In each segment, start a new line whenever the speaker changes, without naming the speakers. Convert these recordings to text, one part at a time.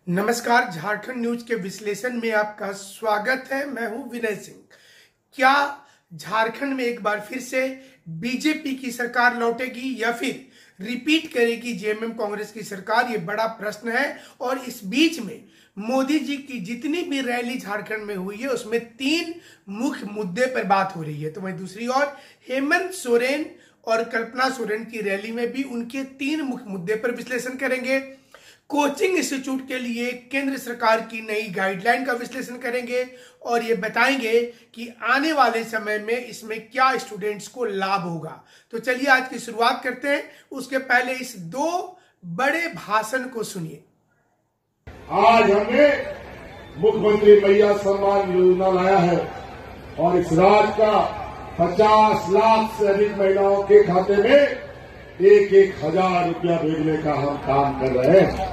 नमस्कार, झारखंड न्यूज के विश्लेषण में आपका स्वागत है। मैं हूं विनय सिंह। क्या झारखंड में एक बार फिर से बीजेपी की सरकार लौटेगी या फिर रिपीट करेगी जेएमएम कांग्रेस की सरकार? ये बड़ा प्रश्न है। और इस बीच में मोदी जी की जितनी भी रैली झारखंड में हुई है उसमें 3 मुख्य मुद्दे पर बात हो रही है। तो वहीं दूसरी ओर हेमंत सोरेन और कल्पना सोरेन की रैली में भी उनके 3 मुख्य मुद्दे पर विश्लेषण करेंगे। कोचिंग इंस्टीट्यूट के लिए केंद्र सरकार की नई गाइडलाइन का विश्लेषण करेंगे और ये बताएंगे कि आने वाले समय में इसमें क्या स्टूडेंट्स को लाभ होगा। तो चलिए आज की शुरुआत करते हैं। उसके पहले इस 2 बड़े भाषण को सुनिए।
आज हमने मुख्यमंत्री मैया सम्मान योजना लाया है और इस राज्य का 50 लाख से अधिक महिलाओं के खाते में 1,000 रुपया भेजने का हम काम कर रहे हैं।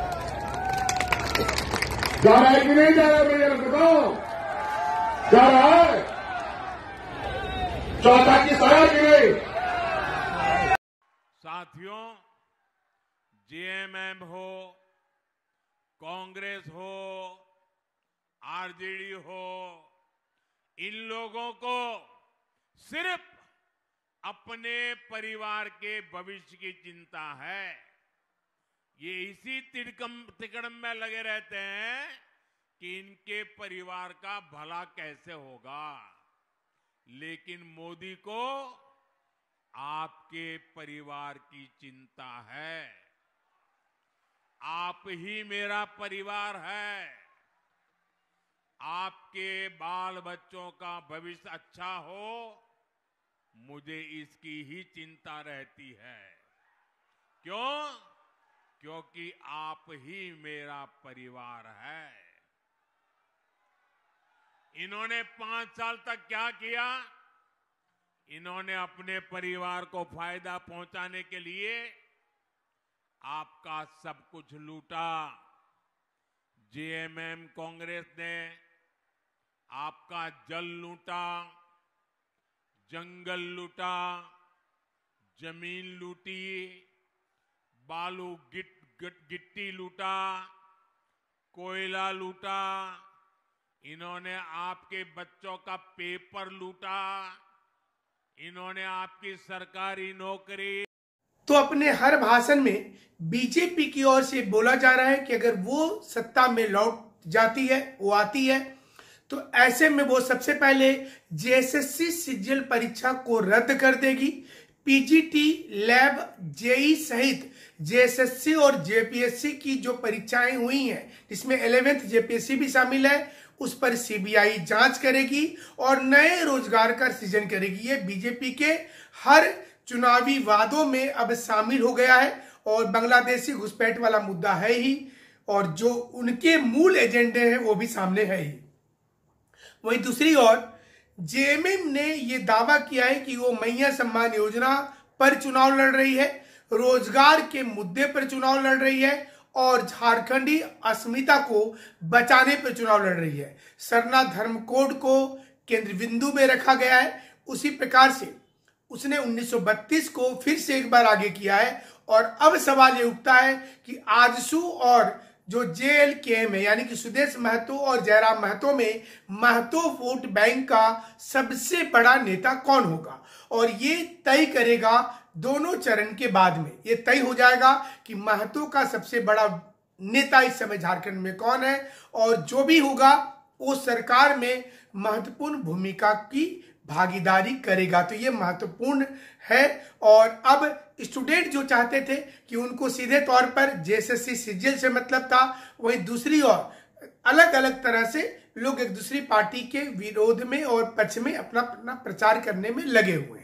जा रहा है कि नहीं जा रहा है भैया, बताओ, जा रहा है? चौथा किस आया कि नहीं?
साथियों, जेएमएम हो, कांग्रेस हो, आरजेडी हो, इन लोगों को सिर्फ अपने परिवार के भविष्य की चिंता है। ये इसी तिकड़म में लगे रहते हैं कि इनके परिवार का भला कैसे होगा। लेकिन मोदी को आपके परिवार की चिंता है। आप ही मेरा परिवार है। आपके बाल बच्चों का भविष्य अच्छा हो, मुझे इसकी ही चिंता रहती है। क्यों? क्योंकि आप ही मेरा परिवार है। इन्होंने 5 साल तक क्या किया? इन्होंने अपने परिवार को फायदा पहुंचाने के लिए आपका सब कुछ लूटा। जेएमएम कांग्रेस ने आपका जल लूटा, जंगल लूटा, जमीन लूटी, बालू गिट्टी लूटा, कोयला लूटा। इन्होंने आपके बच्चों का पेपर लूटा। इन्होंने आपकी सरकारी नौकरी।
तो अपने हर भाषण में बीजेपी की ओर से बोला जा रहा है कि अगर वो सत्ता में लौट जाती है, वो आती है, तो ऐसे में वो सबसे पहले जेएसएससी सीजीएल परीक्षा को रद्द कर देगी। पीजीटी, लैब, जेई सहित जेएसएससी और जेपीएससी की जो परीक्षाएं हुई हैं, जिसमें 11th जेपीएससी भी शामिल है, उस पर सीबीआई जांच करेगी और नए रोजगार का सृजन करेगी। ये बीजेपी के हर चुनावी वादों में अब शामिल हो गया है और बांग्लादेशी घुसपैठ वाला मुद्दा है ही, और जो उनके मूल एजेंडे हैं वो भी सामने है ही। वहीं दूसरी ओर जेएमएम ने यह दावा किया है कि वो मैया सम्मान योजना पर चुनाव लड़ रही है, रोजगार के मुद्दे पर चुनाव लड़ रही है और झारखंडी अस्मिता को बचाने पर चुनाव लड़ रही है। सरना धर्म कोड को केंद्र बिंदु में रखा गया है। उसी प्रकार से उसने 1932 को फिर से एक बार आगे किया है। और अब सवाल ये उठता है कि आजसू और जो जेएलकेएम है, यानी कि सुदेश महतो और जयराम महतो में महतो वोट बैंक का सबसे बड़ा नेता कौन होगा। और ये तय करेगा दोनों चरण के बाद में ये तय हो जाएगा कि महतो का सबसे बड़ा नेता इस समय झारखंड में कौन है, और जो भी होगा वो सरकार में महत्वपूर्ण भूमिका की भागीदारी करेगा। तो ये महत्वपूर्ण है। और अब स्टूडेंट जो चाहते थे कि उनको सीधे तौर पर जेएसएससी सीजीएल से मतलब था, वहीं दूसरी ओर अलग अलग तरह से लोग एक दूसरी पार्टी के विरोध में और पक्ष में अपना प्रचार करने में लगे हुए हैं।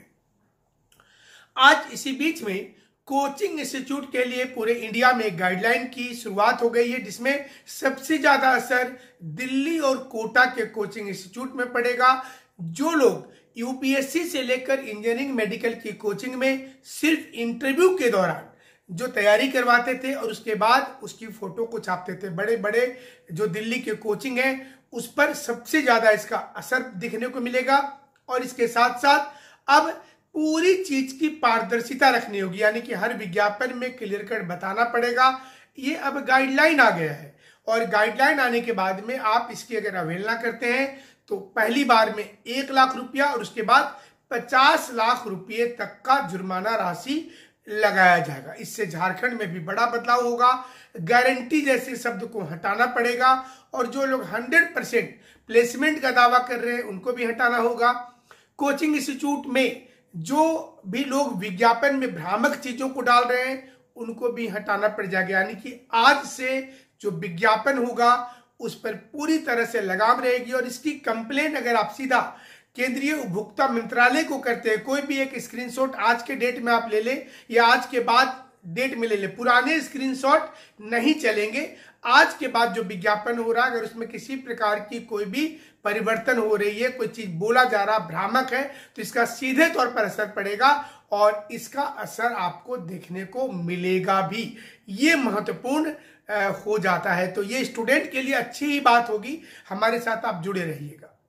आज इसी बीच में कोचिंग इंस्टीट्यूट के लिए पूरे इंडिया में एक गाइडलाइन की शुरुआत हो गई है, जिसमें सबसे ज्यादा असर दिल्ली और कोटा के कोचिंग इंस्टीट्यूट में पड़ेगा। जो लोग यूपीएससी से लेकर इंजीनियरिंग, मेडिकल की कोचिंग में सिर्फ इंटरव्यू के दौरान जो तैयारी करवाते थे और उसके बाद उसकी फोटो को छापते थे, बड़े बड़े जो दिल्ली के कोचिंग है, उस पर सबसे ज्यादा इसका असर दिखने को मिलेगा। और इसके साथ साथ अब पूरी चीज की पारदर्शिता रखनी होगी, यानी कि हर विज्ञापन में क्लियर कट बताना पड़ेगा। ये अब गाइडलाइन आ गया है और गाइडलाइन आने के बाद में आप इसकी अगर अवहेलना करते हैं तो पहली बार में 1 लाख रुपया और उसके बाद 50 लाख रुपये तक का जुर्माना राशि लगाया जाएगा। इससे झारखंड में भी बड़ा बदलाव होगा। गारंटी जैसे शब्द को हटाना पड़ेगा और जो लोग 100% प्लेसमेंट का दावा कर रहे हैं उनको भी हटाना होगा। कोचिंग इंस्टीट्यूट में जो भी लोग विज्ञापन में भ्रामक चीजों को डाल रहे हैं उनको भी हटाना पड़ जाएगा। यानी कि आज से जो विज्ञापन होगा उस पर पूरी तरह से लगाम रहेगी और इसकी कंप्लेन अगर आप सीधा केंद्रीय उपभोक्ता मंत्रालय को करते हैं, कोई भी एक स्क्रीनशॉट आज के डेट में आप ले ले या आज के बाद डेट में ले ले, पुराने स्क्रीनशॉट नहीं चलेंगे। आज के बाद जो विज्ञापन हो रहा है अगर उसमें किसी प्रकार की कोई भी परिवर्तन हो रही है, कोई चीज बोला जा रहा भ्रामक है, तो इसका सीधे तौर पर असर पड़ेगा और इसका असर आपको देखने को मिलेगा भी। ये महत्वपूर्ण हो जाता है। तो ये स्टूडेंट के लिए अच्छी ही बात होगी। हमारे साथ आप जुड़े रहिएगा।